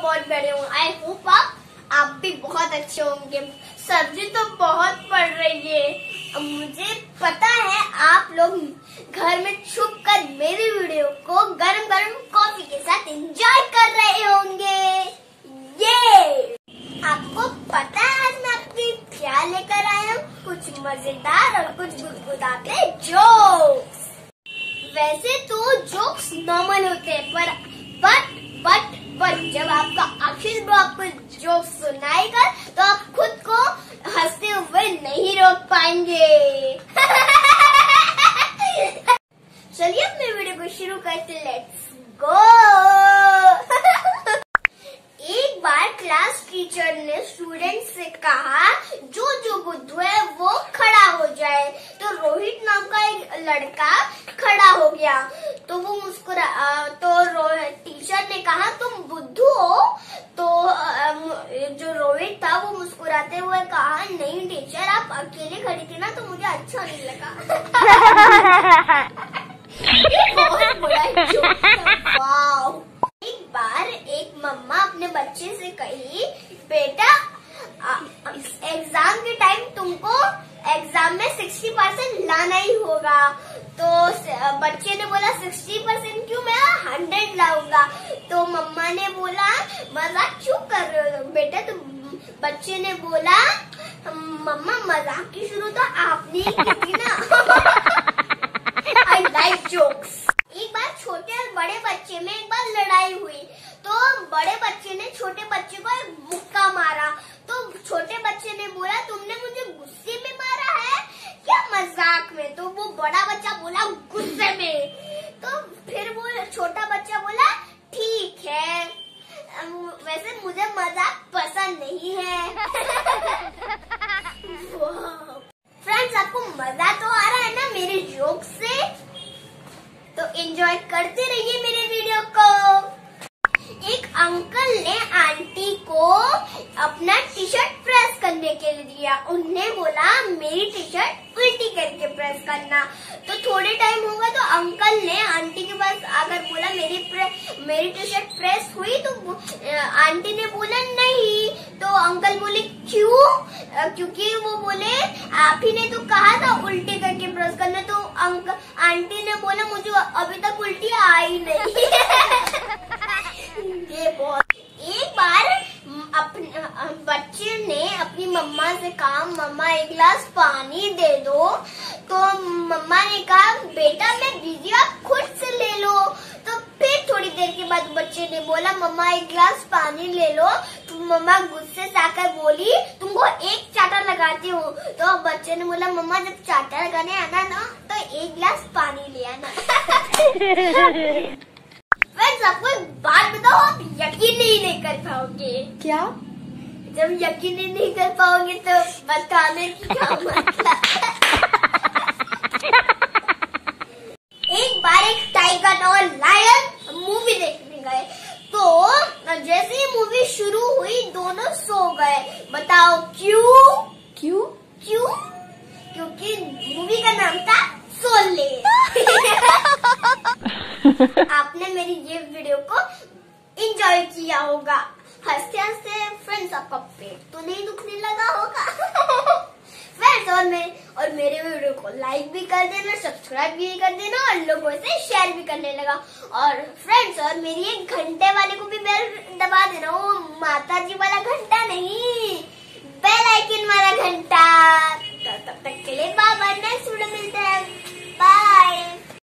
बहुत बड़े हों। आई होप आप भी बहुत अच्छे होंगे। सब्जी तो बहुत पड़ रही है। मुझे पता है आप लोग घर में छुप कर मेरी वीडियो को गरम गरम कॉफी के साथ एंजॉय कर रहे होंगे। ये आपको पता है आज मैं आपके लिए क्या लेकर आया हूँ? कुछ मजेदार और कुछ गुदगुदाते जोक्स। वैसे तो जोक्स नॉर्मल होते हैं, बट जब आपका अक्षित ब्रो आपको जोक सुनाएगा तो आप खुद को हंसते हुए नहीं रोक पाएंगे। चलिए अपने वीडियो को शुरू करते, लेट्स गो। एक बार क्लास टीचर ने स्टूडेंट से कहा जो बुद्धू है वो खड़ा हो जाए। तो रोहित नाम का एक लड़का खड़ा हो गया। तो वो टीचर ने कहा तुम बुद्धू हो? तो जो रोहित था वो मुस्कुराते हुए कहा नहीं टीचर, आप अकेले खड़ी थी ना तो मुझे अच्छा नहीं लगा। ये बहुत बड़ा जोक था। वाव। एक बार एक मम्मा अपने बच्चे से कही बेटा एग्जाम के टाइम तुमको एग्जाम में 60% लाना ही होगा। तो बच्चे ने बोला 60% क्यों, मैं 100 लाऊंगा। तो मम्मा ने बोला मजाक क्यों कर रहे हो बेटा? तो बच्चे ने बोला मम्मा मजाक की शुरू तो आपने ही की थी ना। I like jokes. एक बार छोटे और बड़े बच्चे में एक बार लड़ाई हुई। तो बड़े बच्चे ने छोटे बच्चे को एक मुक्का मारा। तो छोटे बच्चे ने बोला तुमने मुझे गुस्से में मारा है क्या मजाक में? तो वो बड़ा बच्चा बोला गुस्से में। तो फिर वो छोटा बच्चा बोला ठीक है, वैसे मुझे मजाक पसंद नहीं है। फ्रेंड्स आपको मजा तो आ रहा है ना मेरे जोक से? तो एंजॉय करते रहिए मेरे वीडियो को। एक अंकल ने आंटी को अपना टी शर्ट प्रेस करने के लिए दिया। उन्हें बोला मेरी टी शर्ट उल्टी करके प्रेस करना। तो थोड़े टाइम होगा तो अंकल ने आंटी के पास आकर बोला मेरी टी शर्ट प्रेस हुई? तो आंटी ने बोला नहीं। तो अंकल बोले क्यों? क्योंकि वो बोले आप ही ने तो कहा था उल्टी करके प्रेस करना। तो आंटी ने बोला मुझे अभी तक उल्टी आई नहीं। ये बहुत। एक बार बच्चे ने अपनी मम्मा से कहा मम्मा एक गिलास पानी दे दो। तो मम्मा ने कहा बेटा मैं बिजी, आप खुद से ले लो। तो फिर थोड़ी देर के बाद बच्चे ने बोला मम्मा एक गिलास पानी ले लो। तो मम्मा गुस्से से आकर बोली तुमको एक चाटा लगाती हूँ। तो बच्चे ने बोला मम्मा जब चाटा लगाने आना ना तो एक गिलास पानी ले आना। फ्रेंड्स आपको एक बात बताओ, आप यकीन नहीं कर पाओगे। क्या? जब यकीन नहीं कर पाओगे तो बताने की क्या मतलब। एक बार एक टाइगर और लायन मूवी देखने गए। तो जैसे ही मूवी शुरू हुई दोनों सो गए। बताओ क्यों? क्योंकि मूवी का नाम था शोले। आपने मेरी ये वीडियो को एंजॉय किया होगा। हंसते हंसते फ्रेंड्स आपका पेट तो नहीं दुखने लगा होगा। फ्रेंड्स और मेरे वीडियो को लाइक भी कर देना, सब्सक्राइब भी कर देना और लोगों से शेयर भी करने लगा। और फ्रेंड्स और मेरी एक घंटे वाले को भी बेल दबा देना, वो माता जी वाला घंटा